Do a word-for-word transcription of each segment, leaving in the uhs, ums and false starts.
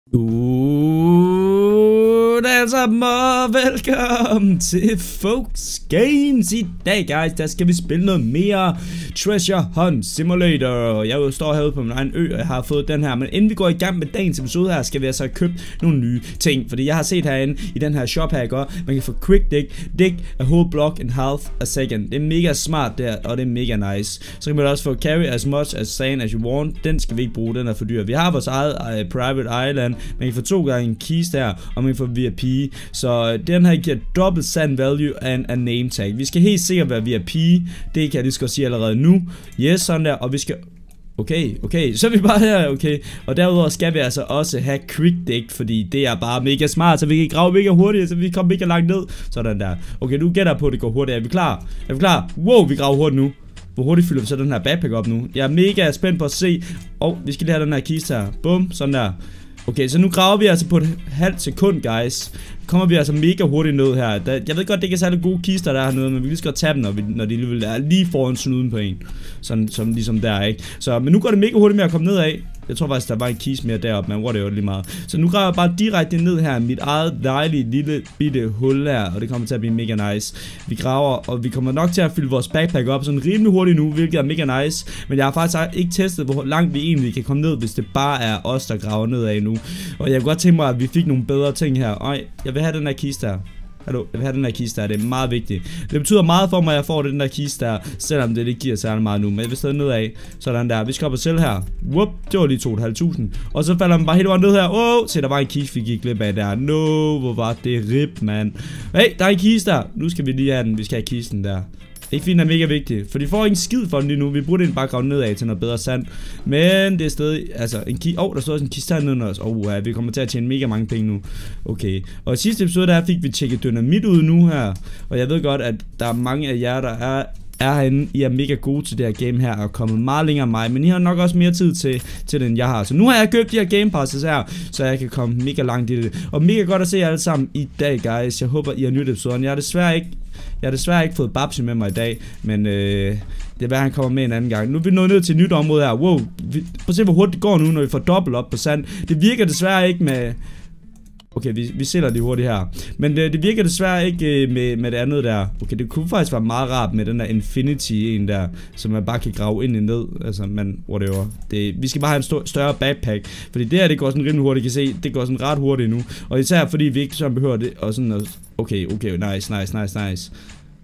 Good altså, og velkommen til Folks Games. I dag, guys, der skal vi spille noget mere Treasure Hunt Simulator. Jeg står herude på min egen ø, og jeg har fået den her. Men inden vi går i gang med dagens episode her, skal vi altså have købt nogle nye ting. Fordi jeg har set herinde i den her shop her, gør, man kan få quick dig, dig a whole block in half a second. Det er mega smart der, og det er mega nice. Så kan man også få carry as much as sand as you want. Den skal vi ikke bruge, den er for dyr. Vi har vores eget uh, private island. Man kan få to gange en keys der, og man kan få V I P. Så den her giver dobbelt sand value and a name tag. Vi skal helt sikkert være V I P. Det kan jeg lige skal sige allerede nu. Yes, sådan der. Og vi skal... Okay, okay, så er vi bare her, okay. Og derudover skal vi altså også have quick dig, fordi det er bare mega smart, så vi kan grave mega hurtigt, så vi kommer mega langt ned. Sådan der. Okay, nu gætter på, at det går hurtigt. Er vi klar? Er vi klar? Wow, vi graver hurtigt nu. Hvor hurtigt fylder vi så den her backpack op nu? Jeg er mega spændt på at se. Og oh, vi skal lige have den her kiste her. Bum, sådan der. Okay, så nu graver vi altså på et halvt sekund, guys. Kommer vi altså mega hurtigt ned her. Der, jeg ved godt, det ikke er særlig gode kister, der er hernede, men vi kan lige så godt tage dem, når, vi, når de alligevel er lige foran snuden på en. Sådan som ligesom der, ikke? Så, men nu går det mega hurtigt med at komme ned af. Jeg tror faktisk, der var en kiste mere deroppe, men whatever, lige meget. Så nu graver jeg bare direkte ned her. Mit eget dejlige lille bitte hul her, og det kommer til at blive mega nice. Vi graver, og vi kommer nok til at fylde vores backpack op sådan rimelig hurtigt nu, hvilket er mega nice. Men jeg har faktisk ikke testet, hvor langt vi egentlig kan komme ned, hvis det bare er os, der graver ned af nu. Og jeg kunne godt tænke mig, at vi fik nogle bedre ting her. Øj, jeg vil have den her kiste her. Hallo, jeg vil have den der kiste der, det er meget vigtigt. Det betyder meget for mig, at jeg får den der kiste der, selvom det ikke giver særlig meget nu. Men jeg vil stadig nedad, sådan der. Vi skal op og sælge her. Whoop, det var lige to tusind fem hundrede. Og så falder man bare helt over ned her. Åh, oh, se, der var en kiste, vi gik glip af der. No, hvor var det rip, mand. Hey, der er en kiste der. Nu skal vi lige have den, vi skal have kisten der. Ikke fordi den er mega vigtig, for de får ikke en skid for den lige nu. Vi burde den bare grave nedad til noget bedre sand. Men det er stadig, altså en kiste. Åh, oh, der står også en kiste her nede os. Åh, oh, ja, vi kommer til at tjene mega mange penge nu. Okay, og i sidste episode der fik vi tjekket dynamit ud nu her. Og jeg ved godt, at der er mange af jer, der er... er herinde, I er mega gode til det her game her, og er kommet meget længere end mig, men I har nok også mere tid til, til den jeg har. Så nu har jeg købt de her game passes her, så jeg kan komme mega langt i det. Og mega godt at se jer alle sammen i dag, guys. Jeg håber, I har nydt episoden. Jeg har desværre ikke, jeg har desværre ikke fået Babsi med mig i dag, men øh, det er hvad han kommer med en anden gang. Nu er vi nået ned til et nyt område her. Wow, vi, prøv at se hvor hurtigt det går nu, når vi får dobbelt op på sand. Det virker desværre ikke med... Okay, vi, vi sælger det hurtigt her. Men det, det virker desværre ikke øh, med, med det andet der. Okay, det kunne faktisk være meget rart med den der Infinity en der, som man bare kan grave ind og ned. Altså, man, whatever. Det, vi skal bare have en stor, større backpack. Fordi det her, det går sådan rimelig hurtigt, kan se. Det går sådan ret hurtigt nu. Og især fordi vi ikke sådan behøver det. Og sådan, okay, okay, nice, nice, nice, nice.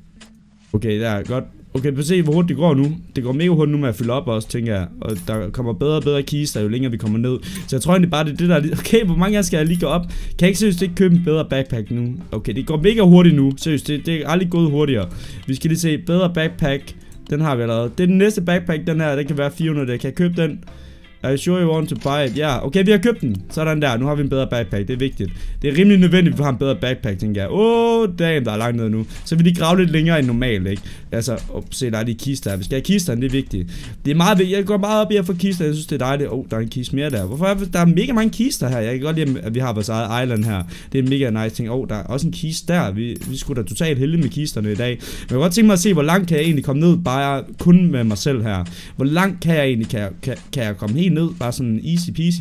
Okay, der er godt. Okay, prøv at se hvor hurtigt det går nu. Det går mega hurtigt nu med at fylde op også, tænker jeg. Og der kommer bedre og bedre kister, jo længere vi kommer ned. Så jeg tror egentlig bare, det er det der... Okay, hvor mange gange skal jeg lige gå op? Kan jeg ikke seriøst ikke købe en bedre backpack nu? Okay, det går mega hurtigt nu. Seriøst, det, det er aldrig gået hurtigere. Vi skal lige se, bedre backpack. Den har vi allerede. Det er den næste backpack, den her. Den kan være fire hundrede. Kan jeg købe den? Are you sure you want to buy it? Ja, yeah. Okay, vi har købt den. Sådan der, nu har vi en bedre backpack, det er vigtigt. Det er rimelig nødvendigt, at vi har en bedre backpack, tænker jeg. Åh, oh, damn, der er langt ned nu. Så vil de grave lidt længere end normalt, ikke? Altså, oh, se, der er de kister her. Vi skal have kisterne, det er vigtigt. Det er meget vigtigt, jeg går meget op i at få kister, jeg synes det er dejligt. Åh, oh, der er en kiste mere der. Hvorfor er der er mega mange kister her? Jeg kan godt lide, at vi har vores eget island her. Det er en mega nice ting. Åh, oh, der er også en kiste der. Vi, vi skulle da totalt heldige med kisterne i dag. Men jeg kan godt tænke mig at se, hvor langt kan jeg egentlig komme ned, bare kun med mig selv her. Hvor langt kan jeg egentlig, kan jeg, kan, kan jeg komme helt ned, bare sådan easy peasy.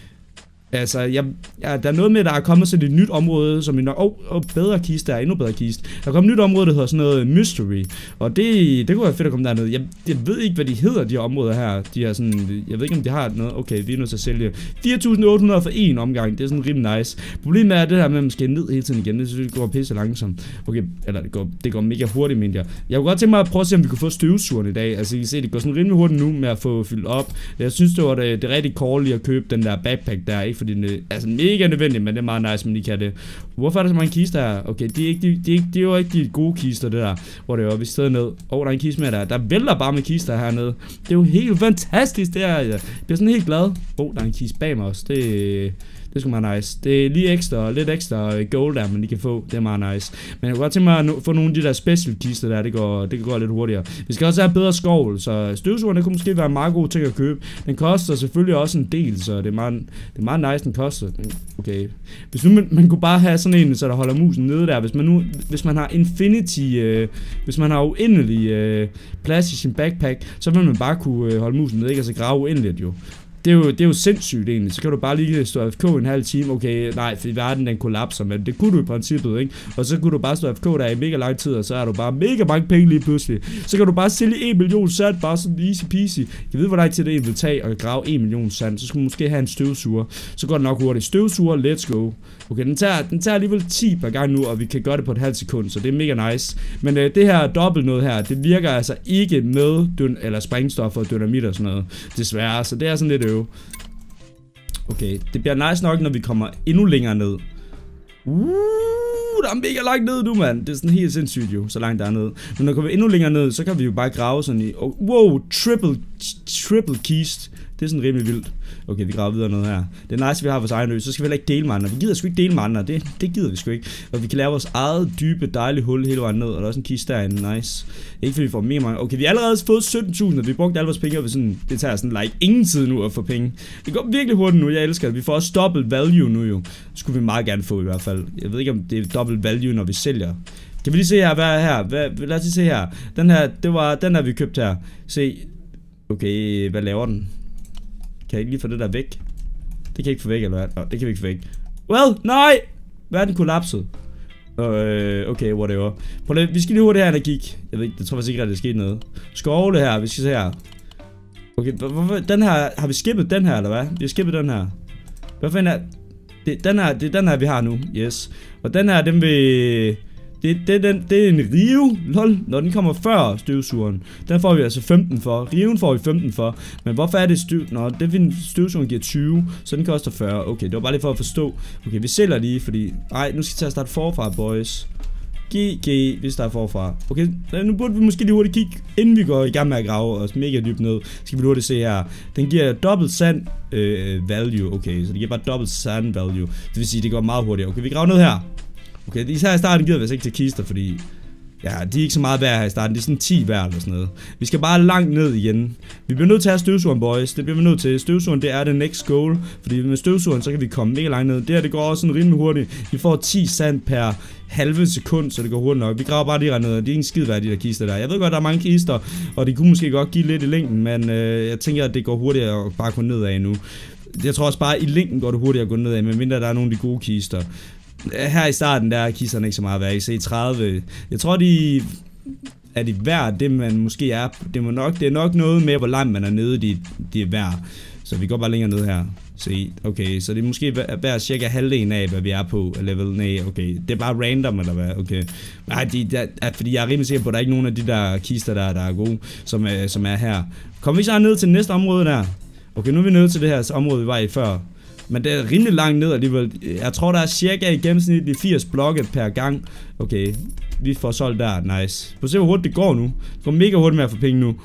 Altså, jeg, ja, der er noget med, der er kommet sådan et nyt område, som vi nok... Åh, oh, oh, bedre kiste, der er endnu bedre kiste. Der er kommet et nyt område, der hedder sådan noget mystery. Og det, det kunne være fedt at komme derned. Jeg, jeg ved ikke, hvad de hedder, de her områder her. De er sådan... Jeg ved ikke, om de har noget... Okay, vi er nødt til at sælge fire tusind otte hundrede for en omgang. Det er sådan rimelig nice. Problemet er det her med, at man skal ned hele tiden igen. Det synes jeg går pisse langsomt. Okay, eller det går, det går mega hurtigt, mener jeg. Jeg kunne godt tænke mig at prøve at se, om vi kunne få støvsugeren i dag. Altså, I kan se, det går sådan rimelig hurtigt nu med at få fyldt op. Jeg synes, det var det, det rigtig call at købe den der backpack der, ikke? Fordi det er altså mega nødvendigt, men det er meget nice, men de kan det. Hvorfor er der så mange kister her? Okay, de er, ikke, de, de, de, de er jo ikke de gode kister, det der. Hvor det er oppe i stedet ned. Åh, oh, der er en kiste med der. Der vælter bare med kister hernede. Det er jo helt fantastisk, det her. Jeg bliver sådan helt glad. Åh, oh, der er en kiste bag mig også. Det... Det er sgu meget nice. Det er lige ekstra, lidt ekstra gold der, man lige kan få. Det er meget nice. Men jeg kunne godt tænke mig at få nogle af de der special kister der. Det går, det kan gå lidt hurtigere. Vi skal også have bedre skovl, så støvsugeren kunne måske være en meget god ting at købe. Den koster selvfølgelig også en del, så det er meget, det er meget nice, den koster. Okay. Hvis nu man, man kunne bare have sådan en, så der holder musen nede der. Hvis man nu, hvis man har infinity, øh, hvis man har uendelig øh, plads i sin backpack, så vil man bare kunne øh, holde musen nede, ikke? Altså grave uendeligt jo. det er, jo, det er jo sindssygt egentlig. Så kan du bare lige stå F K en halv time. Okay, nej, fordi verden den kollapser, men det kunne du i princippet, ikke? Og så kunne du bare stå F K der i mega lang tid, og så er du bare mega mange penge lige pludselig. Så kan du bare sælge en million sand, bare sådan easy peasy. Jeg ved, hvor lang tid det vil tage at grave en million sand. Så skulle du måske have en støvsuger. Så går det nok hurtigt. Støvsuger, let's go. Okay, den tager, den tager alligevel ti per gang nu, og vi kan gøre det på et halvt sekund, så det er mega nice. Men øh, det her dobbelt noget her, det virker altså ikke med dyn eller sprængstoffer og dynamit og sådan noget, desværre, så det er sådan lidt øve. Okay, det bliver nice nok, når vi kommer endnu længere ned. Uh, der er mega langt ned nu, mand. Det er sådan helt sindssygt jo, så langt der er ned. Men når vi kommer endnu længere ned, så kan vi jo bare grave sådan i... Oh, wow, triple, triple keys. Det er sådan rimelig vildt. Okay, vi graver videre noget her. Det er nice, vi har vores egen ø. Så skal vi heller ikke dele med andre. Vi gider sgu ikke dele med andre. Det, det gider vi sgu ikke. Og vi kan lave vores eget dybe, dejlige hul hele vejen ned. Og der er også en kiste derinde. Nice. Ikke fordi vi får mere mange. Okay, vi har allerede fået sytten tusind, og vi brugte alle vores penge. Og vi sådan, det tager sådan like ingen tid nu at få penge. Det går virkelig hurtigt nu. Jeg elsker det. Vi får også dobbelt value nu jo. Det skulle vi meget gerne få i hvert fald. Jeg ved ikke, om det er dobbelt value, når vi sælger. Kan vi lige se her, hvad er her? Hvad, lad os lige se her. Den her, det var den her, vi købte her. Se. Okay, hvad laver den? Kan jeg ikke lige få det der væk? Det kan jeg ikke få væk, eller hvad? Nå, det kan vi ikke få væk. Well, nej! Verden kollapsede. Øh, okay, whatever. Prøv lige, vi skal lige hurtigt her, der gik. Jeg ved ikke, det tror faktisk ikke, at det skete noget. Skovle her, vi skal se her. Okay, hvorfor, den her, har vi skippet den her, eller hvad? Vi har skippet den her. Hvad fanden er... Det, den her, det er den her, vi har nu, yes. Og den her, den vil... Det, det, den, det er en rive, lol, når den kommer før støvsugeren. Den får vi altså femten for. Riven får vi femten for. Men hvorfor er det støv... Nå, det vil støvsugeren giver tyve, så den koster fyrre. Okay, det var bare lige for at forstå. Okay, vi sælger lige, fordi... Ej, nu skal vi tage at starte forfra, boys. G G, vi starter forfra. Okay, nu burde vi måske lige hurtigt kigge, inden vi går i gang med at grave os mega dybt ned. Skal vi hurtigt se her. Den giver dobbelt sand øh, value. Okay, så det giver bare dobbelt sand value. Det vil sige, det går meget hurtigere. Okay, vi graver ned her. Okay, især i starten gider vi altså ikke til kister, fordi... Ja, de er ikke så meget værd her i starten. Det er sådan ti værd eller sådan noget. Vi skal bare langt ned igen. Vi bliver nødt til at have støvsugeren, boys. Det bliver vi nødt til. Støvsugeren, det er the next goal. Fordi med støvsugeren, så kan vi komme mega langt ned. Det her, det går også sådan rimelig hurtigt. Vi får ti sand per halve sekund, så det går hurtigt nok. Vi graver bare lige ned. Det er ikke en skid værd, de der kister der. Jeg ved godt, der er mange kister, og de kunne måske godt give lidt i længden, men øh, jeg tænker, at det går hurtigere at bare gå nedad nu. Jeg tror også bare, at i længden går det hurtigere at gå nedad, medmindre der er nogle af de gode kister. Her i starten, der er kisterne ikke så meget værd. I C tredive. Jeg tror, de er de værd, det man måske er. Det, må nok, det er nok noget med, hvor langt man er nede, de, de er værd. Så vi går bare længere ned her. Se, okay, så det er måske værd cirka halvdelen af, hvad vi er på level. Nej, okay. Det er bare random, eller hvad? Okay. Nej, de, der, at, fordi jeg er rimelig sikker på, at der er ikke nogen af de der kister, der, der er gode, som, er, som er her. Kommer vi så ned til næste område der? Okay, nu er vi nede til det her område, vi var i før. Men det er rimelig langt ned alligevel. Jeg tror, der er cirka i gennemsnit firs blokke per gang. Okay, vi får solgt der. Nice. Prøv at se, hvor hurtigt det går nu. Det går mega hurtigt med at få penge nu.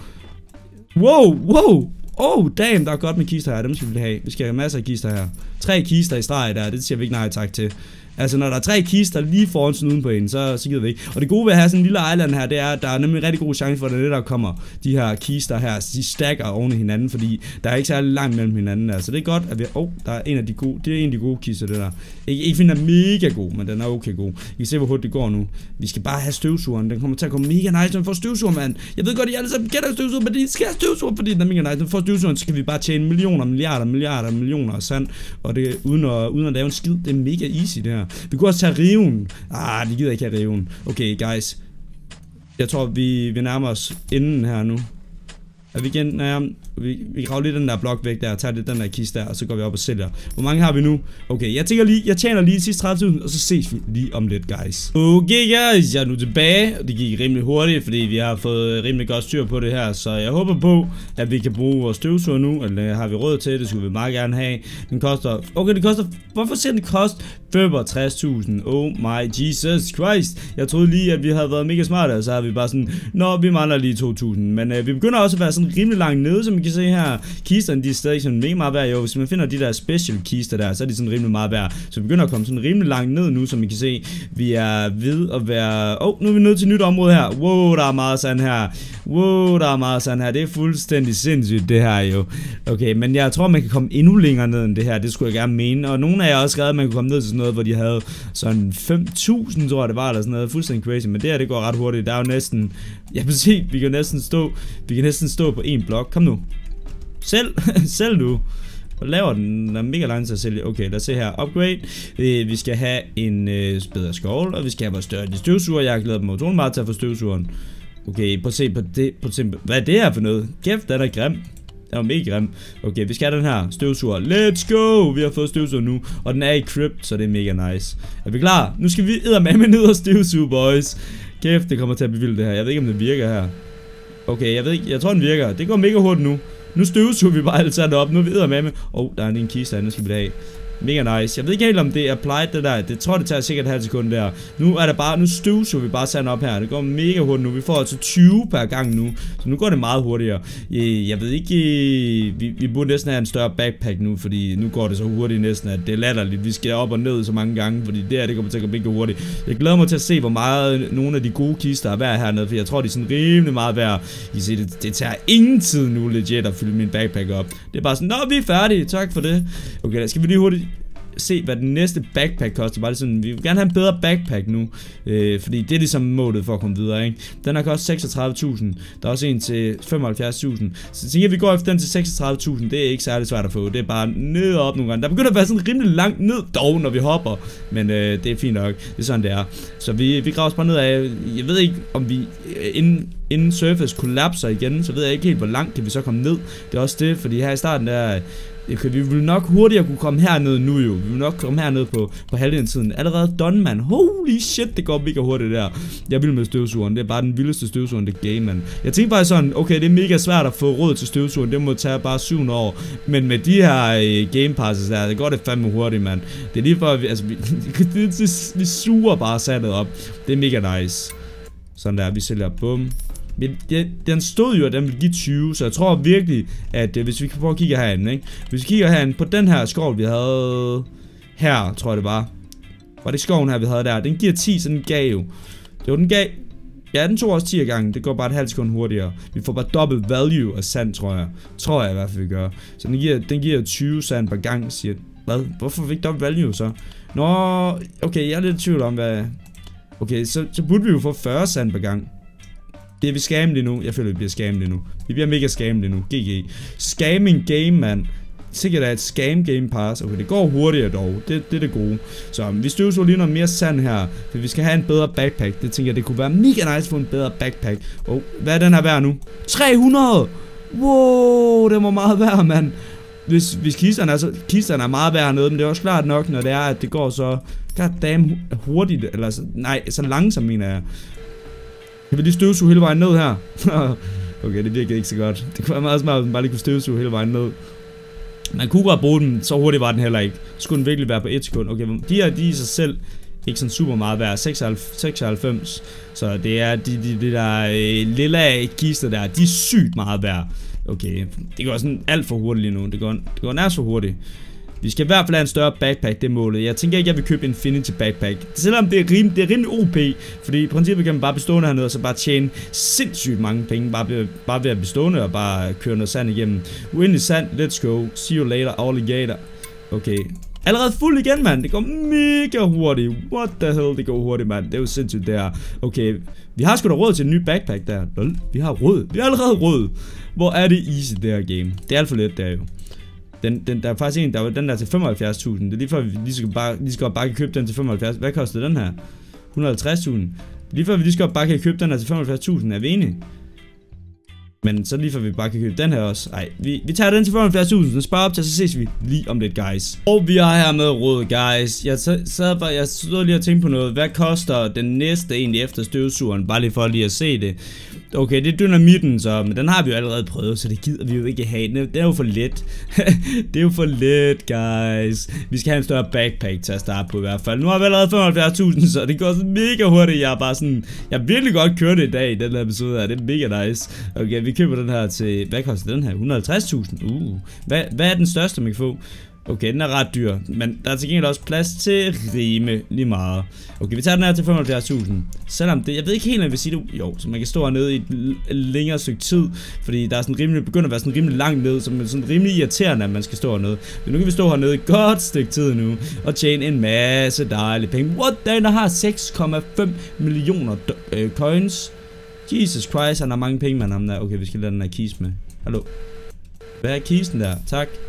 Wow, wow. Oh, damn, der er godt med kister her. Dem skal vi have. Vi skal have masser af kister her. Tre kister i streg der. Det siger vi ikke nej tak til. Altså, når der er tre kister lige foran snuden på en, så, så gider vi ikke. Og det gode ved at have sådan en lille island her, det er, at der er nemlig en rigtig god chance for, at det der kommer de her kister her, de stacker oven i hinanden, fordi der er ikke særlig langt mellem hinanden. Altså, det er godt, at vi... Åh, oh, der er en af de gode... Det er en af de gode kister, det der. Ikke, ikke finde den er mega god, men den er okay god. I kan se, hvor hurtigt det går nu. Vi skal bare have støvsugeren. Den kommer til at komme mega nice, når vi får støvsugeren, mand. Jeg ved godt, at I alle sammen gætter støvsugeren, men de skal have støvsugeren, fordi den er mega nice. Når vi får støvsugeren, så kan vi bare tjene millioner, milliarder, milliarder, millioner af sand. Og det uden at, uden at lave en skid. Det er mega easy, det her. Vi kunne også tage riven. Ah, de gider ikke have riven. Okay, guys. Jeg tror, vi, vi nærmer os inden her nu. Er vi igen nærmere? Vi, vi graver lige den der blok væk der, tager lidt den der kiste der, og så går vi op og sælger. Hvor mange har vi nu? Okay, jeg tænker lige, jeg tjener lige de sidste tredive tusind, og så ses vi lige om lidt, guys. Okay, guys, jeg er nu tilbage, og det gik rimelig hurtigt, fordi vi har fået rimelig godt styr på det her, så jeg håber på, at vi kan bruge vores støvsuger nu, eller har vi råd til, det skulle vi meget gerne have. Den koster, okay, det koster, hvorfor siger den kost femogtres tusind? Oh my Jesus Christ. Jeg troede lige, at vi havde været mega smarte, og så har vi bare sådan, nå, vi mangler lige to tusind, men øh, vi begynder også at være sådan rimelig langt nede, som I kan se her. Kisterne, de er stadig sådan mega meget værd. Jo, hvis man finder de der special kister der, så er de sådan rimelig meget værd. Så vi begynder at komme sådan rimelig langt ned nu, som I kan se. Vi er ved at være... Åh, oh, nu er vi nødt til et nyt område her. Wow, der er meget sand her. Wow, der er meget sand her. Det er fuldstændig sindssygt, det her jo. Okay, men jeg tror, man kan komme endnu længere ned end det her. Det skulle jeg gerne mene. Og nogle af jer har også skrevet, at man kunne komme ned til sådan noget, hvor de havde sådan fem tusind, tror jeg det var, eller sådan noget. Fuldstændig crazy. Men det her, det går ret hurtigt. Der er jo næsten... Jeg vil se, vi kan næsten stå... Vi kan næsten stå på en blok. Kom nu. Selv, selv du. Hvad laver den? Den er mega lang til at sælge. Okay, lad os se her. Upgrade. Øh, vi skal have en øh, bedre skovl, og vi skal have vores større støvsuger. Jeg har glædet mig utrolig meget til at få støvsugeren. Okay, prøv at se på det. Prøv at se på, hvad er det her for noget? Kæft, den er grim. Den er mega grim. Okay, vi skal have den her støvsuger. Let's go! Vi har fået støvsuger nu, og den er i crypt, så det er mega nice. Er vi klar? Nu skal vi eddermame ned og støvsuge, boys. Kæft, det kommer til at bevilde det her. Jeg ved ikke, om det virker her. Okay, jeg ved ikke. Jeg tror, den virker. Det går mega hurtigt nu. Nu støvsuger vi bare alt sammen op. Nu er vi eddermame. Åh, oh, der er en kiste derinde, skal vi have. Mega nice. Jeg ved ikke helt, om det er applied, det der. Det tror, det tager sikkert et halvt sekund der. Nu er det bare, nu støvsuger vi bare sand op her. Det går mega hurtigt nu. Vi får altså tyve per gang nu. Så nu går det meget hurtigere. Jeg ved ikke, vi, vi burde næsten have en større backpack nu, fordi nu går det så hurtigt næsten, at det er latterligt. Vi skal op og ned så mange gange, fordi det her, det kommer til at gå mega hurtigt. Jeg glæder mig til at se, hvor meget nogle af de gode kister er værd hernede, for jeg tror, de er sådan rimelig meget værd. I ser, det, det tager ingen tid nu legit at fylde min backpack op. Det er bare sådan, nå, vi er færdige. Tak for det. Okay, skal vi lige hurtigt se, hvad den næste backpack koster. Bare sådan, vi vil gerne have en bedre backpack nu, øh, fordi det er ligesom målet for at komme videre, ikke? Den har kostet seksogtredive tusind. Der er også en til femoghalvfjerds tusind. Så tænker jeg, vi går efter den til seksogtredive tusind. Det er ikke særlig svært at få. Det er bare ned og op nogle gange. Der begynder at være sådan rimelig langt ned dog, når vi hopper. Men øh, det er fint nok. Det er sådan, det er. Så vi, vi graver os bare ned af. Jeg ved ikke, om vi inden, inden surface kollapser igen, så ved jeg ikke helt, hvor langt kan vi så komme ned. Det er også det, fordi her i starten der okay, vi vil nok hurtigere kunne komme herned nu jo. Vi vil nok komme herned på, på halvdelen tiden. Allerede done, man. Holy shit, det går mega hurtigt der. Jeg vil med støvsugeren. Det er bare den vildeste støvsuger, det game, man. Jeg tænker bare sådan, okay, det er mega svært at få råd til støvsugeren. Det må tage bare syv år. Men med de her øh, game passes der, det går det fandme hurtigt, man. Det er lige for, at vi, altså, vi, det, det, vi suger bare sandet op. Det er mega nice. Sådan der, vi sælger bum. Den stod jo, at den ville give tyve, så jeg tror virkelig, at øh, hvis vi kan prøve at kigge herinde, ikke? Hvis vi kigger herinde på den her skov, vi havde her, tror jeg det var. Var det skoven her, vi havde der? Den giver ti, så den gav jo. Det var den gav. Ja, den tog også ti gange. Det går bare et halvt sekund hurtigere. Vi får bare dobbelt value af sand, tror jeg. Tror jeg i hvert fald, vi gør. Så den giver, den giver tyve sand per gang, siger. Hvad? Hvorfor fik dobbelt value så? Nå, okay, jeg er lidt i tvivl om, hvad. Okay, så, så burde vi jo få fyrre sand per gang. Bliver vi scammet lige nu? Jeg føler, vi bliver scammet lige nu. Vi bliver mega scammet lige nu. G G. Scamming game, man. Sikkert er et scam game pass. Okay, det går hurtigere dog. Det, det er det gode. Så vi støvsuger lige noget mere sand her. For vi skal have en bedre backpack. Det tænker jeg, det kunne være mega nice at få en bedre backpack. Oh, hvad er den her værd nu? tre hundrede! Wow, det var meget værd, mand. Hvis, hvis kisterne, altså, kisterne er meget værd hernede, men det er også klart nok, når det er, at det går så goddamn hurtigt. Eller så, nej, så langsomt, mener jeg. Kan vi lige støvsuge hele vejen ned her? Okay, det virker ikke så godt. Det kunne være meget smart, at man bare lige kunne støvsuge hele vejen ned. Man kunne godt bruge den, så hurtigt var den heller ikke. Så skulle den virkelig være på et sekund. Okay, de her, de er i sig selv ikke sådan super meget værd. seksoghalvfems. Så det er de, de, de der øh, lille kister der, de er sygt meget værd. Okay, det går sådan alt for hurtigt lige nu. Det går, det går nærmest for hurtigt. Vi skal i hvert fald have en større backpack, det er målet. Jeg tænker ikke, at jeg vil købe Infinity backpack. Selvom det er, rim, det er rimelig O P. Fordi i princippet kan man bare bestående hernede, og så bare tjene sindssygt mange penge. Bare ved, bare ved at bestående og bare køre noget sand igennem. Uendelig sand, let's go. See you later, alligator. Okay. Allerede fuld igen, mand. Det går mega hurtigt. What the hell, det går hurtigt, mand. Det er jo sindssygt, det her. Okay. Vi har sgu da råd til en ny backpack der. Lol. Vi har råd. Vi har allerede råd. Hvor er det easy, det her game? Det er alt for let, der jo. Den, den, der er faktisk en, der var den der til femoghalvfjerds tusind. Det er lige før vi lige skal bare, lige skal bare købe den til femoghalvfjerds. Hvad koster den her? et hundrede og halvtreds tusind. Lige før vi lige skal bare kan købe den her til femoghalvfjerds tusind. Er vi enige? Men så lige før vi bare kan købe den her også. Ej, vi, vi tager den til femoghalvfjerds tusind. Så sparer op til, så ses vi lige om lidt, guys. Og vi har her med råd, guys. Jeg sad bare, jeg stod lige og tænkte på noget. Hvad koster den næste egentlig efter støvsugeren? Bare lige for lige at se det. Okay, det er dynamitten så, men den har vi jo allerede prøvet, så det gider vi jo ikke have. Det er jo for let. Det er jo for let, guys. Vi skal have en større backpack til at starte på i hvert fald. Nu har vi allerede femoghalvfjerds tusind, så det går så mega hurtigt. Jeg er bare sådan, jeg har virkelig godt kørt det i dag i den her episode her. Det er mega nice. Okay, vi køber den her til, hvad koster den her? et hundrede og halvtreds tusind. Uh, hvad, hvad er den største, man kan få? Okay, den er ret dyr, men der er til gengæld også plads til rimelig meget. Okay, vi tager den her til femoghalvfjerds tusind. Selvom det, jeg ved ikke helt, om jeg vil sige det. Jo, så man kan stå hernede i et længere stykke tid, fordi der er sådan rimelig, begynder at være sådan rimelig langt ned, så det er sådan rimelig irriterende, at man skal stå hernede. Men nu kan vi stå hernede et godt stykke tid nu, og tjene en masse dejlige penge. What? Den der har seks komma fem millioner øh, coins. Jesus Christ, han har mange penge, man ham der. Okay, vi skal lade den her kiste med. Hallo. Hvad er kisten der? Tak.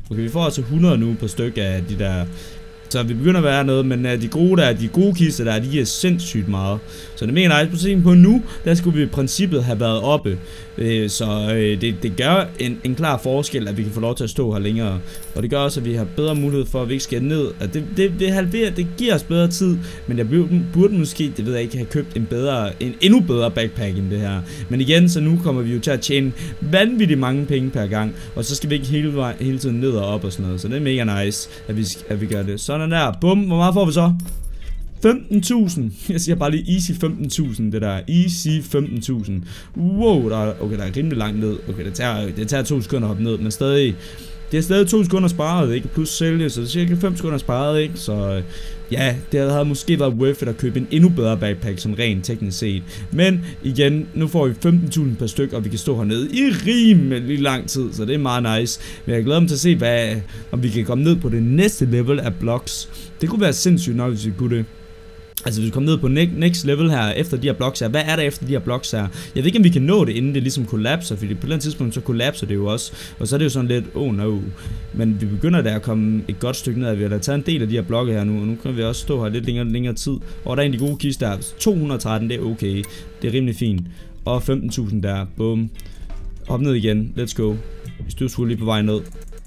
Okay, vi får altså hundrede nu på stykke af de der. Så vi begynder at være noget, men uh, de gode der, de gode kister der, de giver sindssygt meget. Så det mener jeg, nice. På nu, der skulle vi i princippet have været oppe. Uh, så uh, det, det gør en, en klar forskel, at vi kan få lov til at stå her længere. Og det gør også, at vi har bedre mulighed for, at vi ikke skal ned. At det, det, det halverer, det giver os bedre tid. Men jeg burde, burde måske, det ved jeg ikke, have købt en bedre, en endnu bedre backpack end det her. Men igen, så nu kommer vi jo til at tjene vanvittigt mange penge per gang. Og så skal vi ikke hele, vej, hele tiden ned og op og sådan noget. Så det er mega nice, at vi, at vi gør det. Sådan der. Bum. Hvor meget får vi så? femten tusind. Jeg siger bare lige easy femten tusind, det der. Easy femten tusind. Wow, der er, okay, der er rimelig langt ned. Okay, det tager, det tager to sekunder at hoppe ned, men stadig. Det er stadig to sekunder sparet, ikke? Plus sælge, så det er cirka fem sekunder sparet, ikke? Så ja, det havde måske været worth it at købe en endnu bedre backpack, sådan rent teknisk set. Men igen, nu får vi femten tusind per styk, og vi kan stå hernede i rimelig lang tid, så det er meget nice. Men jeg glæder mig til at se, hvad, om vi kan komme ned på det næste level af blocks. Det kunne være sindssygt nok, hvis vi kunne det. Altså hvis vi kommer ned på next level her, efter de her blocks her, hvad er der efter de her blocks her? Jeg ved ikke om vi kan nå det, inden det ligesom kollapser, fordi på den tidspunkt så kollapser det jo også. Og så er det jo sådan lidt, oh no. Men vi begynder der at komme et godt stykke ned, vi har da taget en del af de her blokke her nu, og nu kan vi også stå her lidt længere, længere tid. Og der er en af de gode kister der, to hundrede og tretten, det er okay, det er rimelig fint. Og femten tusind der, bum. Hop ned igen, let's go. Vi støvsuger lige på vej ned.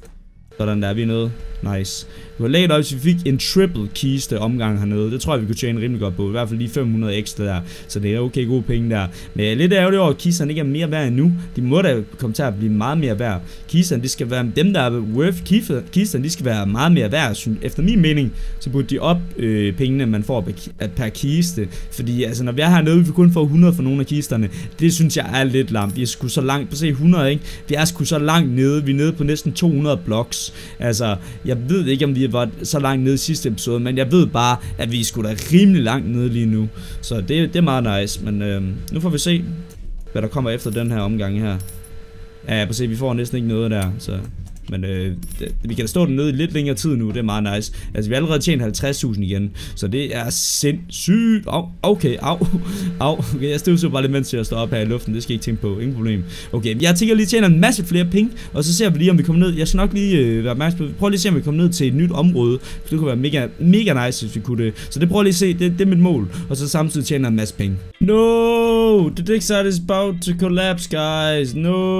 Sådan der, vi er nede. Nice. Det var lækkert, hvis vi fik en triple kiste omgang hernede. Det tror jeg, vi kunne tjene rimelig godt på. I hvert fald lige fem hundrede ekstra der. Så det er okay gode penge der. Men jeg er lidt ærgerlig over, at kisterne ikke er mere værd endnu. De må da komme til at blive meget mere værd. Kisterne, det skal være dem, der er worth. Kisterne, de skal være meget mere værd. Efter min mening, så burde de op øh, pengene, man får per kiste. Fordi altså, når vi er hernede, vi kun får hundrede for nogle af kisterne. Det synes jeg er lidt lamt. Vi er sgu så langt. På se hundrede, ikke? Vi er sgu så langt nede. Vi er nede på næsten to hundrede blocks. Altså, jeg ved ikke, om vi var så langt nede i sidste episode, men jeg ved bare, at vi skulle da rimelig langt nede lige nu. Så det, det er meget nice, men øh, nu får vi se, hvad der kommer efter den her omgang her. Ja, jeg kan se, vi får næsten ikke noget der, så... Men øh, det, vi kan da stå dernede i lidt længere tid nu, det er meget nice. Altså vi har allerede tjent halvtreds tusind igen, så det er sindssygt. Au, okay, au, au. Okay, jeg støvsuger bare lidt mens jeg står op her i luften, det skal I ikke tænke på, ingen problem. Okay, jeg tænker lige tjener en masse flere penge, og så ser vi lige om vi kommer ned. Jeg skal nok lige øh, være opmærksom på, prøv lige at se om vi kommer ned til et nyt område. Det kunne være mega, mega nice, hvis vi kunne det. Så det prøver lige at se, det, det er mit mål. Og så samtidig tjener en masse penge. No, the dig site is about to collapse, guys.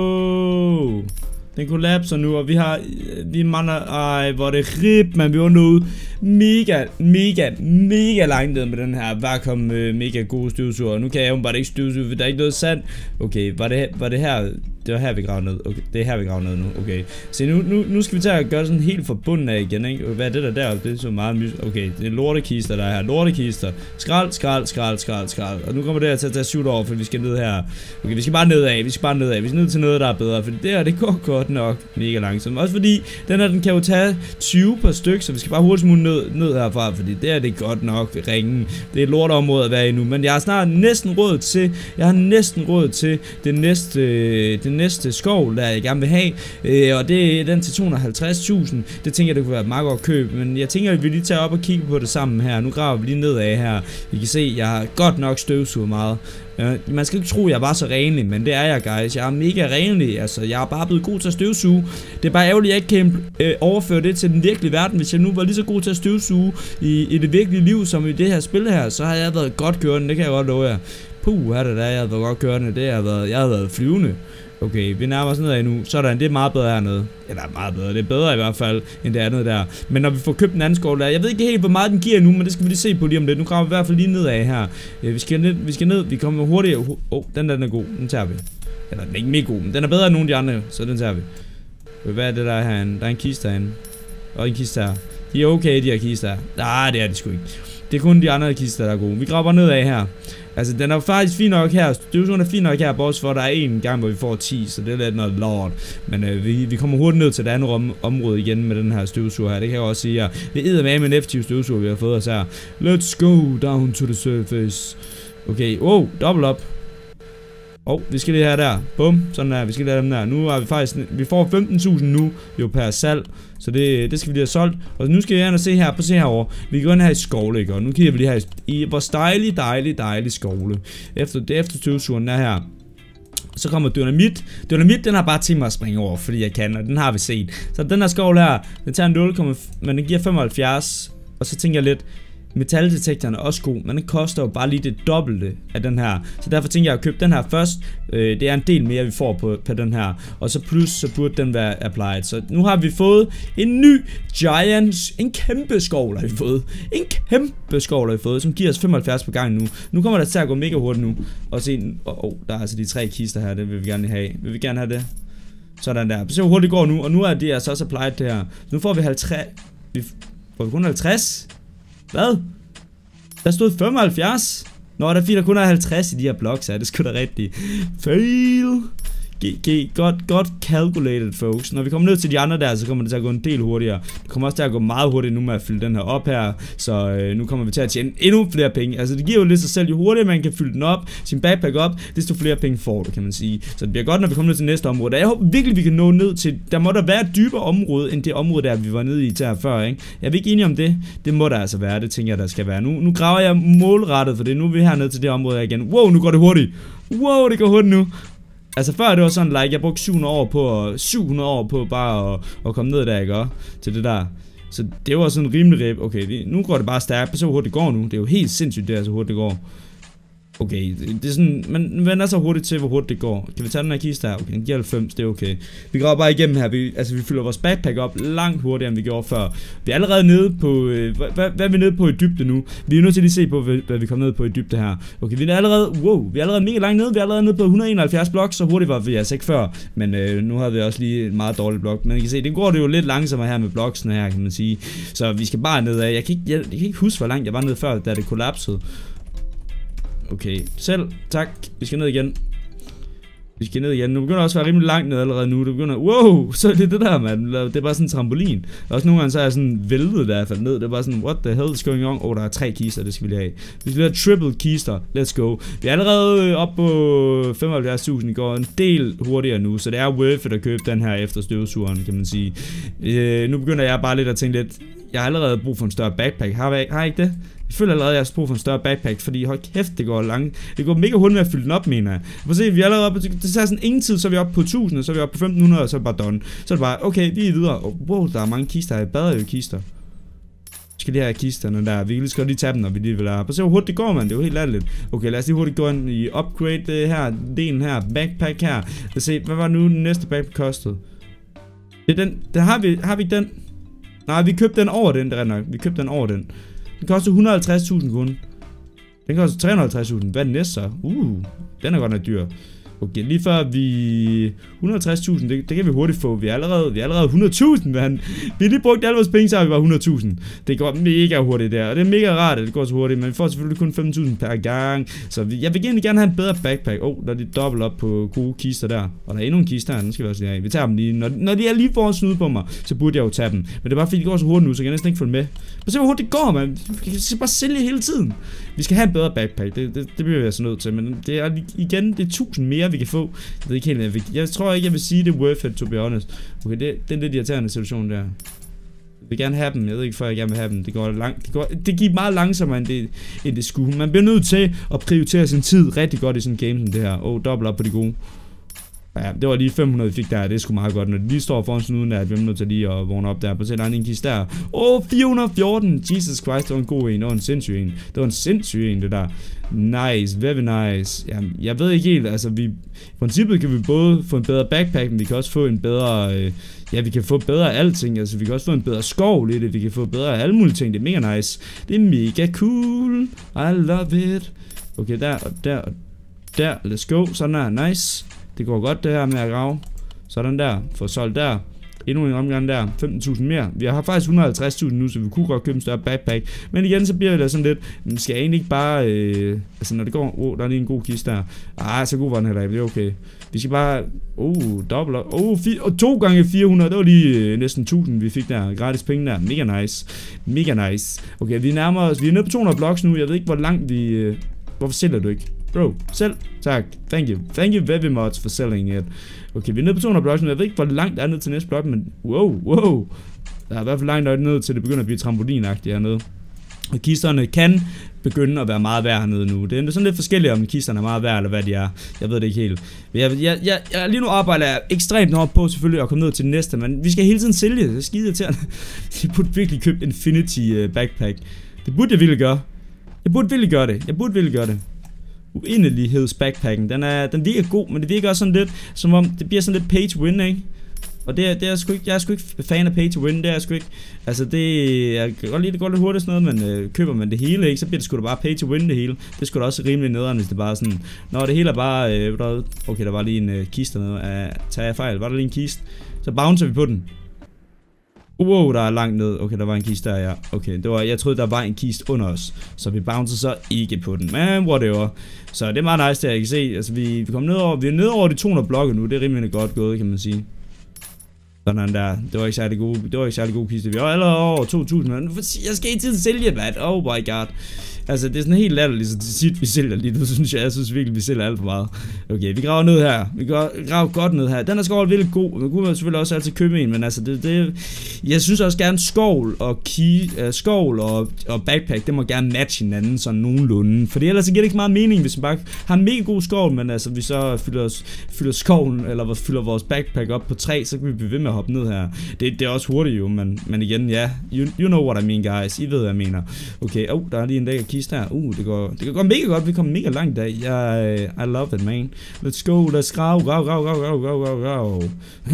No. Den kollapser nu, og vi har, vi mangler, ej, hvor er det rip, man, vi var nået mega, mega, mega langt ned med den her vakuum, øh, mega gode støvsuger. Nu kan jeg jo bare ikke støvsuge, for der er ikke noget sand. Okay, var det, var det her, det var her vi graver ned, okay, det er her vi graver ned nu, okay. Så nu, nu, nu skal vi tage og gøre sådan helt forbundet af igen, ikke? Hvad er det der deroppe? Det er så meget mys. Okay, det er lortekister, der er her, lortekister. Skrald, skrald, skrald, skrald, skrald. Og nu kommer det her til at tage syv år, for vi skal ned her. Okay, vi skal bare ned af, vi skal bare ned af, vi skal ned til noget, der er bedre, for det her, det går godt nok mega langsomt. Også fordi, den her, den kan jo tage tyve per styk, så vi skal bare hurtigt smule ned, ned herfra, fordi det er det godt nok ringen. Det er et lorteområde at være i nu, men jeg har snart næsten råd til, jeg har næsten råd til det næste, øh, det næste skov, der jeg gerne vil have, øh, og det er den til to hundrede og halvtreds tusind. Det tænker jeg, det kunne være et meget godt køb, men jeg tænker, at vi lige tager op og kigger på det sammen her. Nu graver vi lige nedad her. I kan se, jeg har godt nok støvsuget meget. Uh, man skal ikke tro, at jeg var så renlig, men det er jeg, guys. Jeg er mega renlig, altså jeg er bare blevet god til at støvsuge. Det er bare ærgerligt, at jeg ikke kan øh, overføre det til den virkelige verden. Hvis jeg nu var lige så god til at støvsuge i, i det virkelige liv, som i det her spil her, så har jeg været godt kørende, det kan jeg godt love jer. Puh, her det der, jeg har været godt kørende, det har været, jeg har været flyvende. Okay, vi nærmer os nedad nu. Sådan, det er meget bedre hernede. Eller meget bedre, det er bedre i hvert fald, end det andet der. Men når vi får købt en anden skov der, jeg ved ikke helt, hvor meget den giver nu, men det skal vi lige se på lige om det. Nu graver vi i hvert fald lige nedad her. Vi skal ned, vi skal ned, vi kommer hurtigere. Åh, oh, den der, den er god, den tager vi. Eller den er ikke mega god, men den er bedre end nogle af de andre, så den tager vi. Hvad er det der herinde? Der er en kiste herinde. Og en kiste her. De er okay, de her kister her. Nej, det er de sgu ikke. Det er kun de andre kister, der er gode. Vi graver nedad her. Altså, den er faktisk fin nok her. Støvsugeren er fin nok her, bortset for, der er en gang, hvor vi får ti, så det er lidt noget lort. Men øh, vi, vi kommer hurtigt ned til det andet om, område igen med den her støvsuger her. Det kan jeg også sige. Det er eddermame en effektiv støvsuger, vi har fået os her. Let's go down to the surface. Okay, wow, double up. Åh, oh, vi skal lige her der. Bum, sådan der, vi skal lige have dem der. Nu har vi faktisk, vi får femten tusind nu, jo per salg. Så det, det skal vi lige have solgt. Og nu skal vi gerne se her, på se herovre. Vi kan gå ind her i skovle, ikke? Og nu kigger vi lige her i, i vores dejlige, dejlige, dejlige skovle. Efter, det efter støvsugeren er her. Så kommer dynamit. Dynamit, den har bare tænkt mig at springe over, fordi jeg kan, og den har vi set. Så den her skovl her, den tager nul, men den giver femoghalvfjerds. Og så tænker jeg lidt, metaldetektoren er også god, men den koster jo bare lige det dobbelte af den her. Så derfor tænker jeg at købe den her først. øh, Det er en del mere vi får på, på den her. Og så plus så burde den være applied. Så nu har vi fået en ny Giants. En kæmpe skovl har vi fået. En kæmpe skovl har vi fået, som giver os femoghalvfjerds på gang nu. Nu kommer der til at gå mega hurtigt nu. Og se, åh, oh, der er altså de tre kister her. Det vil vi gerne have. Vil vi gerne have det? Sådan der. Se hvor hurtigt det går nu. Og nu er det altså også applied det her. Nu får vi halvtreds. Vi får vi kun halvtreds. Hvad? Der stod femoghalvfjerds. Nå, der er fordi der kun er halvtreds i de her blocks her. Det skulle da rigtigt. Fail. G G. Godt, godt calculated, folks. Når vi kommer ned til de andre der, så kommer det til at gå en del hurtigere. Det kommer også til at gå meget hurtigt nu med at fylde den her op her. Så øh, nu kommer vi til at tjene endnu flere penge. Altså det giver jo lidt sig selv. Jo hurtigere man kan fylde den op, sin backpack op, desto flere penge får du, kan man sige. Så det bliver godt, når vi kommer ned til næste område. Jeg håber virkelig, vi kan nå ned til... Der må der være et dybere område, end det område der, vi var nede i til her før, ikke? Jeg er ikke enig om det. Det må der altså være. Det tænker jeg, der skal være. Nu, nu graver jeg målrettet for det. Nu er vi hernede til det område her igen. Wow, nu går det hurtigt. Wow, det går hurtigt nu. Altså før det var sådan like, jeg brugte syv hundrede år på syv hundrede år på bare at, at komme ned der, ikke? Til det der. Så det var sådan rimelig rip. Okay, nu går det bare stærkt. Så hurtigt det går nu. Det er jo helt sindssygt det er så hurtigt det går. Okay, det, det er sådan, man vender så hurtigt til, hvor hurtigt det går. Kan vi tage den her kiste her? Okay, den giver halvfems, det er okay. Vi går bare igennem her, vi, altså vi fylder vores backpack op langt hurtigere, end vi gjorde før. Vi er allerede nede på, øh, hvad, hvad, hvad er vi nede på i dybde nu? Vi er nødt til at lige se på, hvad, hvad vi kommer ned på i dybde her. Okay, vi er allerede, wow, vi er allerede mega langt nede, vi er allerede nede på et hundrede og enoghalvfjerds blok, så hurtigt var vi altså ikke før. Men øh, nu havde vi også lige et meget dårligt blok. Men I kan se, det går det jo lidt langsommere her med bloksene her, kan man sige. Så vi skal bare nedad. Jeg kan ikke, jeg, jeg kan ikke huske, hvor langt jeg var nede før, da det kollapsede. Okay, selv, tak. Vi skal ned igen. Vi skal ned igen. Nu begynder det også at være rimelig langt ned allerede nu. Det begynder, wow, så er det det der, mand. Det er bare sådan en trampolin. Også nogle gange så er jeg sådan væltet der, faldt ned. Det er bare sådan, what the hell is going on? Åh, oh, der er tre kister, det skal vi lige have. Vi skal have triple kister. Let's go. Vi er allerede oppe på femoghalvfjerds tusind. Det går en del hurtigere nu, så det er worth it at købe den her efter støvsugeren, kan man sige. Øh, nu begynder jeg bare lidt at tænke lidt, jeg har allerede brug for en større backpack. Har jeg, har jeg ikke det? Jeg føler allerede, at jeg har brug for en større backpack, fordi hold kæft, det går langt. Det går mega hurtigt med at fylde den op, mener jeg. Prøv at se, vi er allerede oppe, det tager sådan ingen tid, så er vi oppe på tusind, og så er vi oppe på femten hundrede, og så er det bare done. Så er det bare, okay, vi er videre. Oh, wow, der er mange kister her. Jeg bader jo kister. Vi skal lige have kisterne der. Vi kan lige skal lige tage dem, når vi lige vil have. Prøv at se, hvor hurtigt det går, man. Det er jo helt ærligt. Okay, lad os lige hurtigt gå ind i upgrade det her, delen her, backpack her. Lad os se, hvad var nu den næste backpack kostede? Det er den, der har vi, har vi ikke den? Nej, vi købte den over den, det er nok. Vi købte den over den. Den koster et hundrede og halvtreds tusind kun. Den koster tre hundrede og halvtreds tusind. Hvad er den næste så? Uh, den er godt nok dyr. Okay, lige før vi... et hundrede og halvtreds tusind, det, det kan vi hurtigt få. Vi er allerede, vi er allerede hundrede tusind, mand. Vi har lige brugt alle vores penge, så har vi bare hundrede tusind. Det går mega hurtigt der, og det er mega rart, at det går så hurtigt, men vi får selvfølgelig kun femten tusind per gang. Så vi, jeg vil egentlig gerne have en bedre backpack. Åh, oh, der er lidt dobbelt op på gode kister der. Og der er endnu en kiste her, den skal vi også lige have. Vi tager dem lige. Når, når de er lige foran snude på mig, så burde jeg jo tage dem. Men det er bare fordi, de går så hurtigt nu, så jeg kan næsten ikke følge med. Prøv at se, hvor hurtigt det går, man. Vi skal bare sælge hele tiden. Vi skal have en bedre backpack, det, det, det bliver vi altså nødt til. Men det er igen, det er tusind mere, vi kan få. Jeg ved ikke helt, jeg, vil, jeg tror ikke, jeg vil sige, det er worth it, to be honest. Okay, det, det er en lidt irriterende situation der. Jeg vil gerne have dem, jeg ved ikke, før jeg gerne vil have dem. Det går langt, det, går, det gik meget langsommere, end det, end det skulle. Man bliver nødt til at prioritere sin tid rigtig godt i sådan en game som det her. Åh, oh, dobbelt op på de gode. Ja, det var lige fem hundrede, vi fik der. Det er sgu meget godt. Når de lige står foran snuden der, at vi er nødt til lige at vågne op der. På selv en kiste der. Åh, oh, fire hundrede og fjorten. Jesus Christ, det var en god en. Det var en sindssyg en. Det var en sindssyg en, det der. Nice, very nice. Jamen, jeg ved ikke helt, altså vi... I princippet kan vi både få en bedre backpack, men vi kan også få en bedre... Øh, ja, vi kan få bedre alting. Altså, vi kan også få en bedre skov i det. Vi kan få bedre alle mulige ting. Det er mega nice. Det er mega cool. I love it. Okay, der og der og der. Let's go. Sådan er nice. Det går godt det her med at grave. Sådan der. Få solgt der. Endnu en omgang der. femten tusind mere. Vi har faktisk et hundrede og halvtreds tusind nu, så vi kunne godt købe en større backpack. Men igen, så bliver det sådan lidt... Men skal jeg egentlig ikke bare... Øh, altså, når det går... Åh, oh, der er lige en god kiste der. Ah, så god var den heller ikke. Det er okay. Vi skal bare... Oh, dobbelt op. Oh, og to gange fire hundrede. Det var lige øh, næsten tusind, vi fik der. Gratis penge der. Mega nice. Mega nice. Okay, vi nærmer os... Vi er nede på to hundrede blocks nu. Jeg ved ikke, hvor langt vi... Øh, hvorfor sælger du ikke? Bro, selv. Tak. Thank you. Thank you very much for selling it. Okay, vi er nede på to hundrede blocks nu. Jeg ved ikke, hvor langt der er ned til næste blok, men wow, wow. Der er i hvert fald langt ned til det begynder at blive trampolinagtigt hernede. Og kisterne kan begynde at være meget værd hernede nu. Det er sådan lidt forskelligt, om kisterne er meget værd, eller hvad de er. Jeg ved det ikke helt. Jeg, jeg, jeg, jeg lige nu arbejder jeg ekstremt hårdt på selvfølgelig at komme ned til det næste, men vi skal hele tiden sælge. Det er skide irriterende. Jeg burde virkelig købe Infinity uh, Backpack. Det burde jeg virkelig gøre. Jeg burde virkelig gøre det. Jeg burde virkelig gøre det. Uendeligheds-backpacken. Den, er, den virker god, men det virker også sådan lidt, som om det bliver sådan lidt pay to win, ikke? Og det er, det er sgu ikke, jeg er sgu ikke fan af pay to win, det er sgu ikke. Altså det, jeg kan godt lide, det går lidt hurtigt sådan noget, men øh, køber man det hele, ikke, så bliver det sgu da bare pay to win det hele. Det skulle da også rimelig nederen, hvis det bare sådan, når det hele er bare, øh, okay, der var lige en øh, kiste dernede, uh, tager jeg fejl, var der lige en kiste, så bouncer vi på den. Wow, der er langt ned. Okay, der var en kiste der, ja. Okay, det var, jeg troede, der var en kiste under os. Så vi bouncer så ikke på den. Men whatever. Så det er meget nice, der jeg kan se. Altså, vi, vi kommer ned over, vi er ned over de to hundrede blokke nu. Det er rimelig godt gået, kan man sige. Sådan der. Det var ikke særlig gode, det var ikke særlig gode kiste. Vi er allerede over to tusind. Men jeg skal ikke til at sælge, hvad? Oh my god. Altså, det er sådan helt latterligt, så til sidst vi sælger lige nu, synes jeg. Jeg synes virkelig, vi sælger alt for meget. Okay, vi graver ned her. Vi graver godt ned her. Den er skovl virkelig god. Man kunne selvfølgelig også altid købe en, men altså, det, det jeg synes også gerne skovl og key, uh, skovl og, og backpack, det må gerne matche hinanden sådan nogenlunde. Fordi ellers så giver det ikke meget mening, hvis man bare har en mega god skovl, men altså, vi så fylder, fylder skovlen, eller fylder vores backpack op på tre, så kan vi blive ved med at hoppe ned her. Det, det er også hurtigt jo, men, men igen, ja, you, you know what I mean, guys. I ved, hvad jeg mener. Okay, oh, der er lige en lækker kiste her. Uh, det går, det går mega godt. Vi kommer mega langt i dag. Jeg, I love it, man. Let's go, let's grave, grave, grave, grave, grave, grave, grave, grave.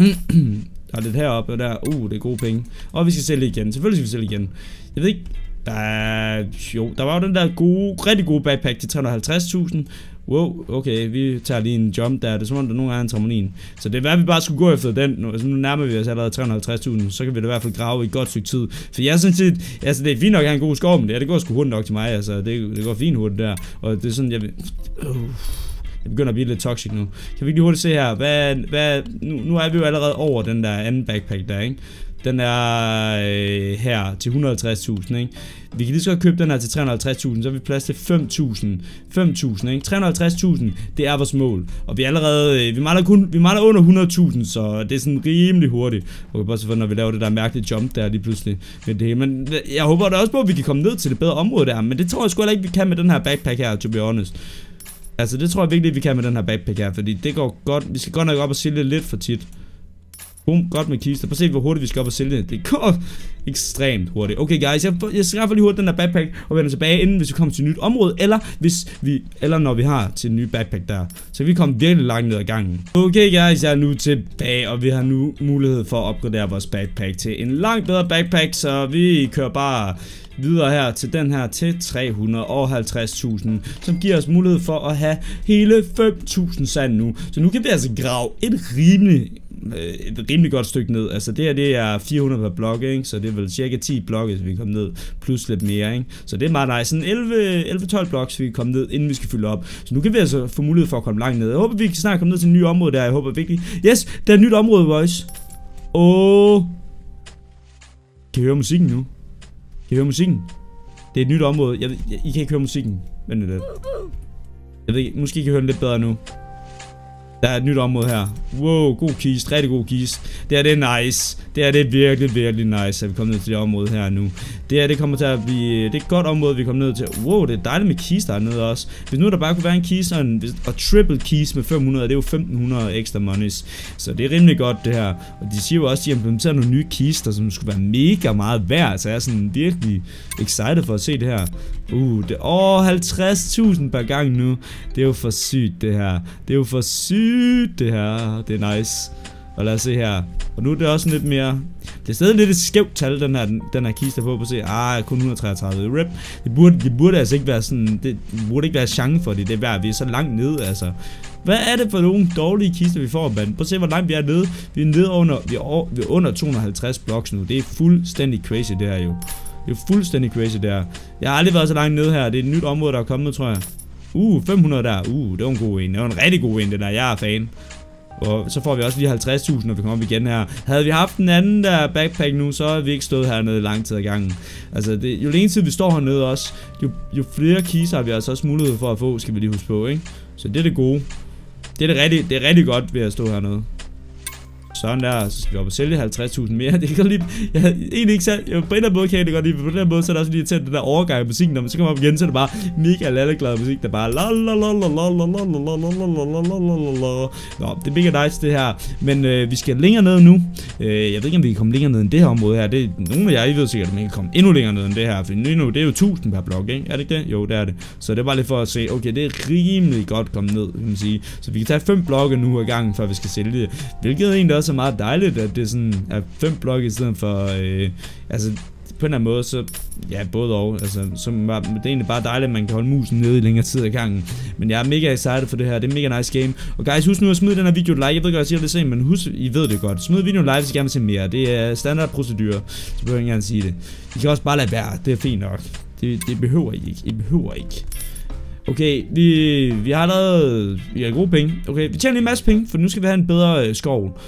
Der er lidt heroppe, og der, uh, det er gode penge. Og vi skal sælge igen. Selvfølgelig skal vi sælge igen. Jeg ved ikke, der, jo, der var jo den der gode, rigtig gode backpack til tre hundrede og halvtreds tusind. Wow, okay, vi tager lige en jump der. Det er som om, der er nogen af en trampolin. Så det er hvad vi bare skulle gå efter den. Nu, altså, nu nærmer vi os allerede tre hundrede og halvtreds tusind. Så kan vi da i hvert fald grave i et godt stykke tid. For jeg synes set, altså det er fint nok at have en god skov, men det, ja, det går sgu hurtigt nok til mig. Altså, det, det går fint hurtigt der. Og det er sådan, jeg vil... Uh, jeg begynder at blive lidt toxic nu. Kan vi lige hurtigt se her. Hvad, hvad, nu, nu er vi jo allerede over den der anden backpack der, ikke? Den er øh, her til et hundrede og halvtreds tusind, ikke? Vi kan lige så godt købe den her til tre hundrede og halvtreds tusind, så har vi plads til fem tusind. fem tusind, ikke? tre hundrede og halvtreds tusind, det er vores mål. Og vi er allerede, øh, vi mangler kun, vi mangler under hundrede tusind, så det er sådan rimelig hurtigt. Okay, bare så når vi laver det der mærkelige jump der lige pludselig med det hele. Men jeg håber da også på, at vi kan komme ned til det bedre område der, men det tror jeg sgu heller ikke, vi kan med den her backpack her, to be honest. Altså, det tror jeg virkelig, vi kan med den her backpack her, fordi det går godt, vi skal godt nok op og sælge lidt for tit. Boom, godt med kister. Prøv at se, hvor hurtigt vi skal op og sælge det. Det går ekstremt hurtigt. Okay, guys, jeg, jeg skal i hvert fald lige hurtigt den der backpack og vende tilbage, inden hvis vi kommer til et nyt område, eller hvis vi, eller når vi har til en ny backpack der. Så vi kommer virkelig langt ned ad gangen. Okay, guys, jeg er nu tilbage, og vi har nu mulighed for at opgradere vores backpack til en langt bedre backpack, så vi kører bare videre her til den her til tre hundrede og halvtreds tusind, som giver os mulighed for at have hele fem tusind sand nu. Så nu kan vi altså grave et rimelig et rimelig godt stykke ned. Altså det her, det er fire hundrede per blok, ikke? Så det er vel cirka ti blokke, hvis vi kommer ned, plus lidt mere, ikke? Så det er meget nice. Sådan elleve tolv bloks, vi kan komme ned, inden vi skal fylde op. Så nu kan vi altså få mulighed for at komme langt ned. Jeg håber, vi kan snart komme ned til et nyt område der. Jeg håber virkelig. Yes, der er et nyt område, boys. Åh. Kan I høre musikken nu? Kan I høre musikken? Det er et nyt område. Jeg, jeg, I kan ikke høre musikken. Vent lidt. Jeg ved ikke, måske kan I høre den lidt bedre nu. Der er et nyt område her. Wow, god kiste, rigtig god kiste. Det her, det er nice. Det her, det er virkelig, virkelig nice, at vi kommer ned til det område her nu. Det her, det kommer til at blive... Det er et godt område, vi kommer ned til. Wow, det er dejligt med kister hernede også. Hvis nu der bare kunne være en kiste og, en, og triple kiste med fem hundrede, det er jo femten hundrede ekstra monies. Så det er rimelig godt, det her. Og de siger jo også, at de har implementeret nogle nye kister, som skulle være mega meget værd. Så jeg er sådan virkelig excited for at se det her. Uh, det er over halvtreds tusind per gang nu. Det er jo for sygt, det her. Det er jo for sygt, det her. Det er nice. Og lad os se her. Og nu er det også lidt mere... Det er stadig lidt et skævt tal, den her, den her kiste på. På at se. Ah, kun et hundrede og treogtredive. Rip. Det burde, det burde altså ikke være sådan... Det burde ikke være chance for det. Det er værd. Vi er så langt nede, altså. Hvad er det for nogle dårlige kister, vi får, mand? Prøv at se, hvor langt vi er nede. Vi er nede under... Vi er, over, vi er under to hundrede og halvtreds blocks nu. Det er fuldstændig crazy, det her jo. Det er fuldstændig crazy der. Jeg har aldrig været så langt nede her. Det er et nyt område, der er kommet, tror jeg. Uh, fem hundrede der. Uh, det var en god en. Det var en rigtig god en, det der. Jeg er fan. Og så får vi også lige halvtreds tusind, når vi kommer op igen her. Havde vi haft en anden der backpack nu, så havde vi ikke stået hernede lang tid ad gangen. Altså, det, jo længere tid vi står hernede også, jo, jo flere kiser har vi altså også mulighed for at få, skal vi lige huske på, ikke? Så det er det gode. Det er det rigtig, det er rigtig godt ved at stå hernede. Sådan der, så skal vi op og sælge halvtreds tusind mere. Det kan lige, jeg havde egentlig ikke selv, jeg på en eller anden måde kan jeg det godt lide, på den her måde, så er det også lige til den der overgang af musikken, når man så kommer op igen, så er det bare mega lalleglad musik, der bare la la la la la la la la la la la. Nå, det er mega nice det her, men øh, vi skal længere ned nu. Øh, jeg ved ikke, om vi kan komme længere ned end det her område her. Det er nogle af jer, I ved sikkert, at man kan komme endnu længere ned end det her, for nu det er jo tusind per blok, ikke? Er det ikke det? Jo, det er det. Så det er bare lidt for at se, okay, det er rimelig godt kommet ned, kan man sige. Så vi kan tage fem blokke nu ad gangen, før vi skal sælge det. Hvilket egentlig også er meget dejligt, at det er sådan er fem blokke i stedet for, øh, altså på en eller anden måde, så ja, både og, altså, så det er egentlig bare dejligt, at man kan holde musen nede i længere tid ad gangen. Men jeg er mega excited for det her, det er mega nice game. Og guys, husk nu at smide den her video like, jeg ved godt, jeg siger det sent, men husk, I ved det godt. Smid videoen like, hvis I gerne vil se mere, det er standard procedure, så behøver jeg ikke engang sige det. I kan også bare lade være, det er fint nok. Det, det behøver I ikke, I behøver ikke. Okay, vi, vi har lavet, vi har gode penge. Okay, vi tjener lige en masse penge, for nu skal vi have en bedre øh, skov.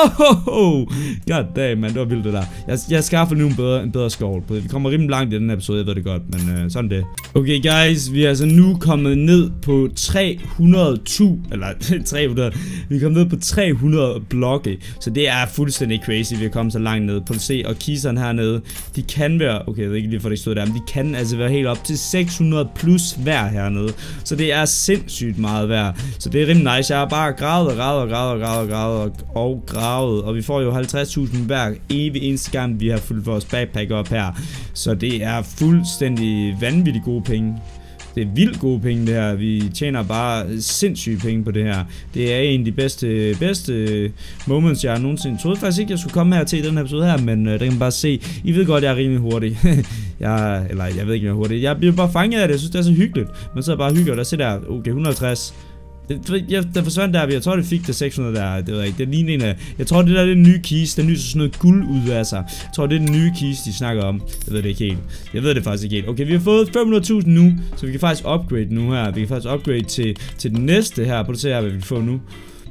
Wow! God damn, man, det var vildt det der. Jeg, jeg skaffer nu en bedre, en bedre skov. Vi kommer rimelig langt i den her episode, jeg ved det godt, men øh, sådan det. Okay, guys, vi er altså nu kommet ned på tre hundrede tusind, eller tre hundrede, vi er kommet ned på tre hundrede blokke, så det er fuldstændig crazy, vi er kommet så langt ned. På at se, og kisterne hernede, de kan være, okay, jeg ved ikke lige, for det stod der, men de kan altså være helt op til seks hundrede plus hver hernede. Så det er sindssygt meget værd. Så det er rimelig nice. Jeg har bare gravet og gravet og gravet og gravet og gravet og gravet. Og vi får jo halvtreds tusind hver evig eneste gang, vi har fyldt vores backpack op her. Så det er fuldstændig vanvittigt gode penge. Det er vildt gode penge det her. Vi tjener bare sindssygt penge på det her. Det er en af de bedste, bedste moments, jeg har nogensinde. Jeg troede faktisk ikke, jeg skulle komme her til den her episode her, men uh, der kan man bare se. I ved godt, jeg er rimelig hurtig. jeg, eller jeg ved ikke, jeg er hurtig. Jeg bliver bare fanget af det. Jeg synes, det er så hyggeligt. Man sidder bare og hygger, og der sidder der, okay, et hundrede og halvtreds. Det, jeg, der forsvandt der, jeg tror det fik det seks hundrede der, det ved jeg ikke, det ligner en af, jeg tror det der er den nye kiste, der nyser sådan noget guld ud af sig. Jeg tror det er den nye kiste, de snakker om, jeg ved det ikke helt, jeg ved det faktisk ikke helt. Okay, vi har fået fem hundrede tusind nu, så vi kan faktisk upgrade nu her, vi kan faktisk upgrade til, til den næste her, prøv at se her, hvad vi kan få nu.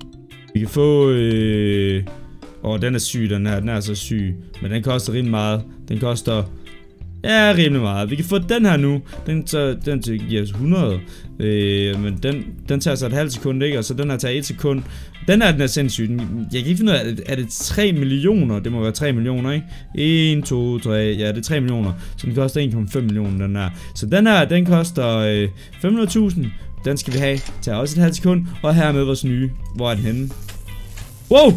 Vi kan få, øh, åh, den er syg, den her, den er så syg, men den koster rimelig meget, den koster... Ja, rimelig meget. Vi kan få den her nu. Den tager, den giver os hundrede. Øh, men den, den tager så et halvt sekund, ikke? Og så den her tager et sekund. Den her, den er sindssyg. Jeg kan ikke finde ud af, er det tre millioner? Det må være tre millioner, ikke? en, to, tre, ja, det er tre millioner. Så den koster en komma fem millioner, den her. Så den her, den koster øh, fem hundrede tusind. Den skal vi have. Tager også et halvt sekund. Og her med vores nye. Hvor er den henne? Wow!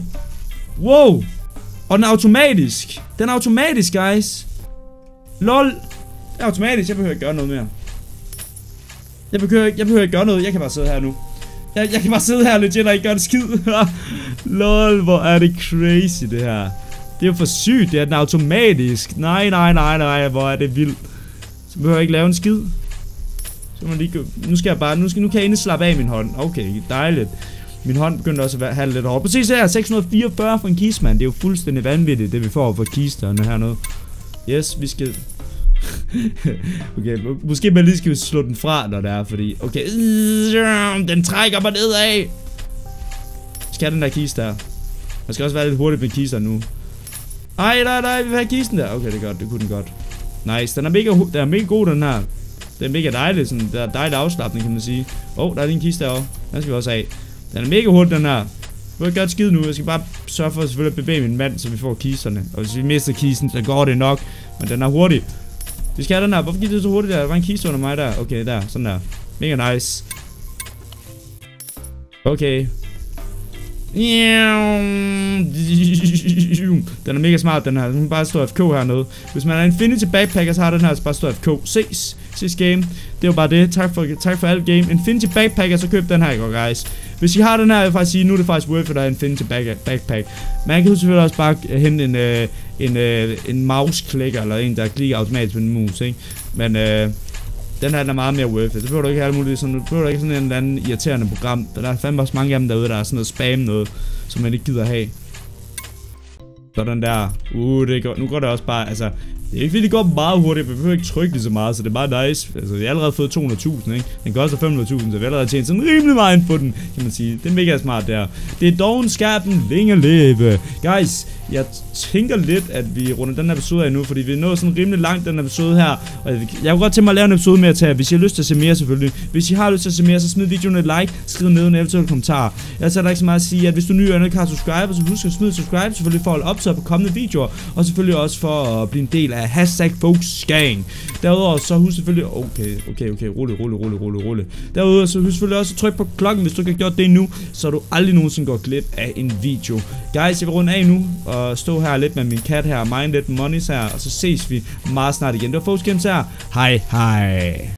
Wow! Og den er automatisk. Den er automatisk, guys. LOL. Det er automatisk, jeg behøver ikke gøre noget mere. Jeg behøver ikke, jeg behøver ikke gøre noget, jeg kan bare sidde her nu. Jeg, jeg kan bare sidde her legit og ikke gøre det skid. LOL, hvor er det crazy det her. Det er jo for sygt, det er den automatisk. Nej, nej, nej, nej, hvor er det vildt. Så behøver jeg ikke lave en skid. Så må lige gå. Nu skal jeg bare, nu, skal, nu kan jeg endelig slappe af min hånd. Okay, dejligt. Min hånd begyndte også at have lidt hårdt. Præcis her, seks hundrede fireogfyrre for en kiste, mand. Det er jo fuldstændig vanvittigt, det vi får for kisterne hernede. Yes, vi skal... okay, må måske man lige skal slå den fra, når det er, fordi... Okay, den trækker mig nedad! Skal den der kiste der? Man skal også være lidt hurtigt med kister nu. Ej, nej, nej, vi vil have kisten der. Okay, det er godt, det kunne den godt. Nice, den er mega, den er mega god, den her. Den er mega dejlig, sådan, der er dejlig afslappning, kan man sige. Åh, oh, der er lige en kiste derovre. Den skal vi også have. Den er mega hurtig, den her. Jeg vil gøre et skid nu, jeg skal bare sørge for at selvfølgelig bevæge min mand, så vi får kisterne. Og hvis vi mister kisten, så går det nok. Men den er hurtig. Vi skal have den her. Hvorfor gik det så hurtigt der? Der var en kiste under mig der. Okay, der. Sådan der. Mega nice. Okay. Den er mega smart, den her. Den kan bare stå F K hernede. Hvis man er Infinity Backpacker, så har den her så bare stå F K. Ses. Ses game. Det var bare det. Tak for, tak for alt game. Infinity Backpacker, så køb den her, guys. Hvis I har den her, jeg vil faktisk sige, nu er det faktisk worth it at have Infinity Backpack. Man kan selvfølgelig også bare hente en, øh, en, øh, en mouse-klikker, eller en, der klikker automatisk med en mus, ikke? Men øh, den her den er meget mere worth it. Det behøver du ikke have alt muligt sådan, det behøver du ikke sådan en eller anden irriterende program. Der er fandme også mange af dem derude, der er sådan noget spam noget, som man ikke gider have. Sådan der. Uh, det går, nu går det også bare, altså... Det er ikke fordi det går meget hurtigt, vi behøver ikke trykke lige så meget, så det er meget nice. Altså, vi har allerede fået to hundrede tusind, ikke? Den koster fem hundrede tusind, så vi har allerede tjent sådan rimelig meget på den, kan man sige. Det er mega smart der. Det er dogenskaben længe leve. Guys, jeg tænker lidt, at vi runder den her episode af nu, fordi vi er nået sådan rimelig langt den episode her. Og jeg, jeg kunne godt tænke mig at lave en episode mere til jer, hvis I har lyst til at se mere selvfølgelig. Hvis I har lyst til at se mere, så smid videoen et like, skriv ned en eventuel kommentar. Jeg tager ikke så meget at sige, at hvis du er ny og ikke har subscribe, så husk at smide subscribe, selvfølgelig for at holde optaget på kommende videoer, og selvfølgelig også for at blive en del af hashtag folksgang. Derudover så husk selvfølgelig, okay, okay, okay, rolig, rolig, rolig, rolig, rolig. Derudover så husk selvfølgelig også at trykke på klokken, hvis du ikke har gjort det endnu, så du aldrig nogensinde går glip af en video. Guys, jeg vil runde af nu og stå her lidt med min kat her, mine lidt monies her, og så ses vi meget snart igen. Det var Folksgames her. Hej, hej.